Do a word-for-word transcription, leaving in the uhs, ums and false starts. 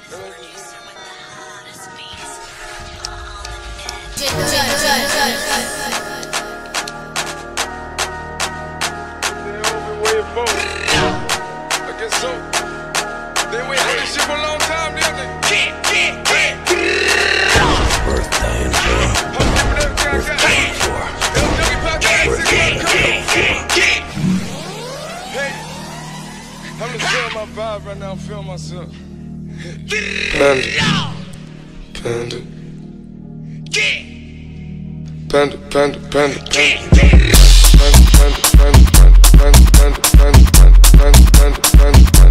I guess so. They wait for this shit for a long time, didn't they? Worth dying for. Worth dying for. Worth dying for. Hey, I'm just feeling my vibe right now. I'm feeling myself. Panda. Panda. Panda, panda, panda, panda. Panda, panda, panda, panda, panda, panda, panda, panda, panda, panda, panda.